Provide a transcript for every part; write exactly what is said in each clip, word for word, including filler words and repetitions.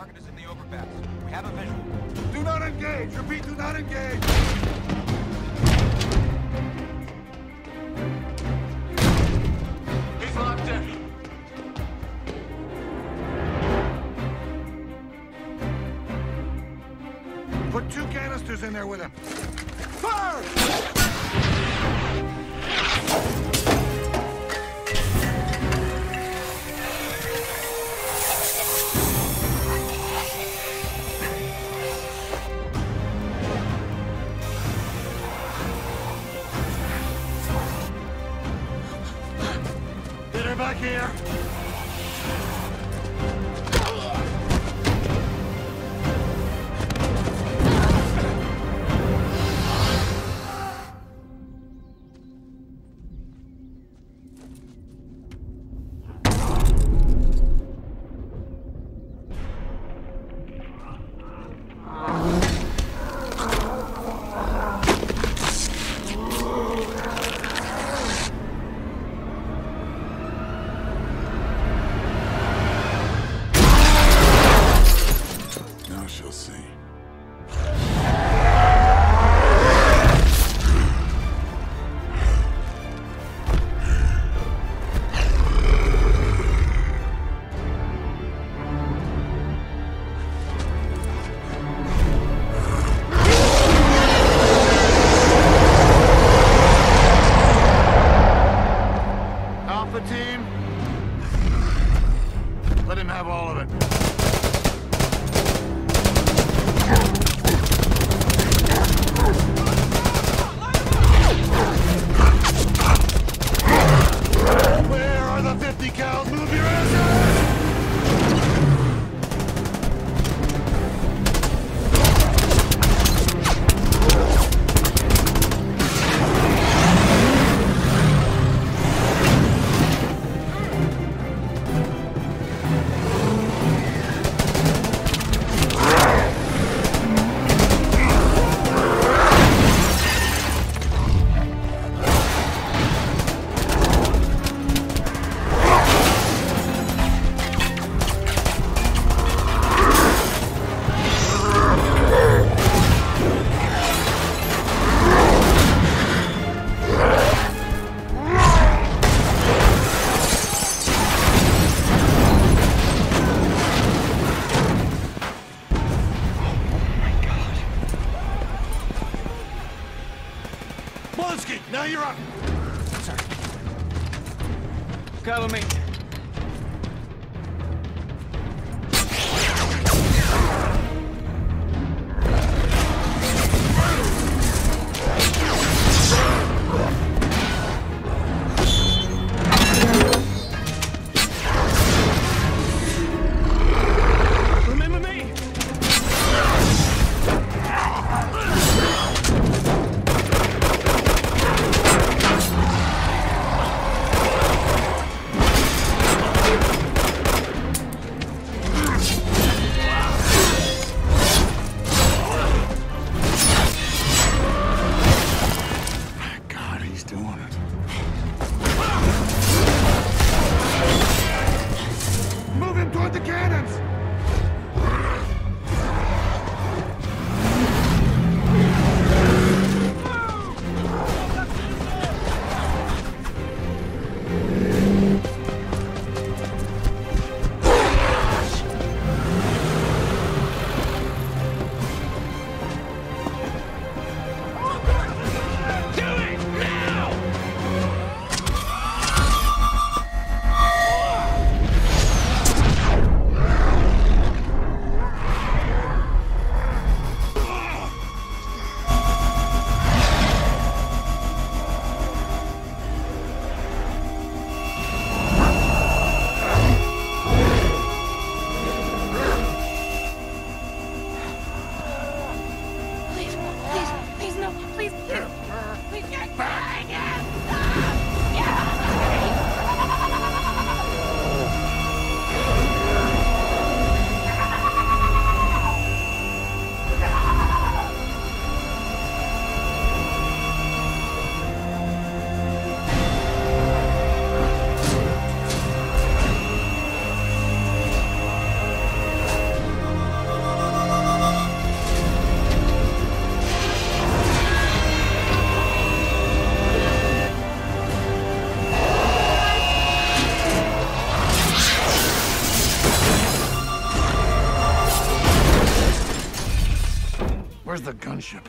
Target is in the overpass. We have a visual. Do not engage! Repeat, do not engage! He's locked in. Put two canisters in there with him. Fire! Get her back here! She'll see. Alpha team, let him have all of it. Where are the fifty cals? Move your asses! Now you're up! Sir. Cover me. Remember me! Where's the gunship?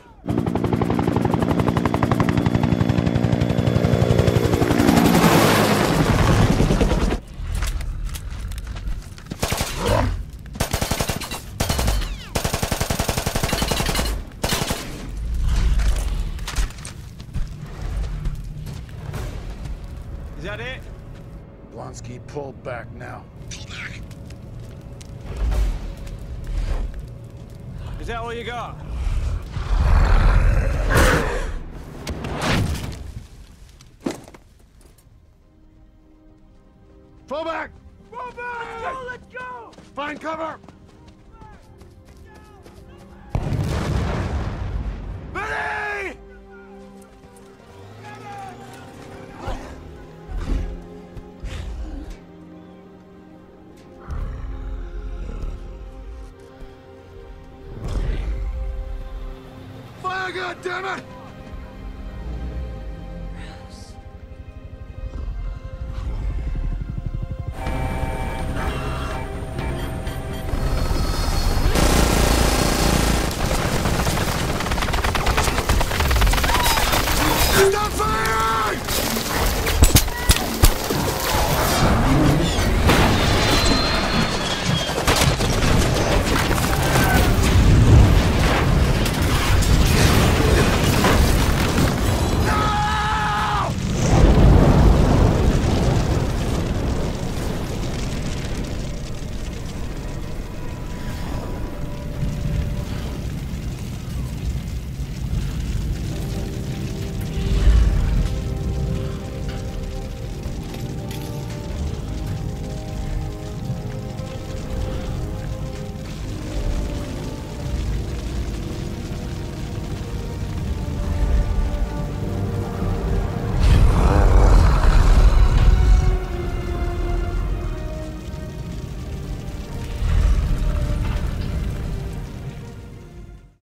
Is that it? Blonsky, pull back now. Is that all you got? Fall back! Fall back! Let's go! Let's go! Find cover! Ready! Fire, goddammit!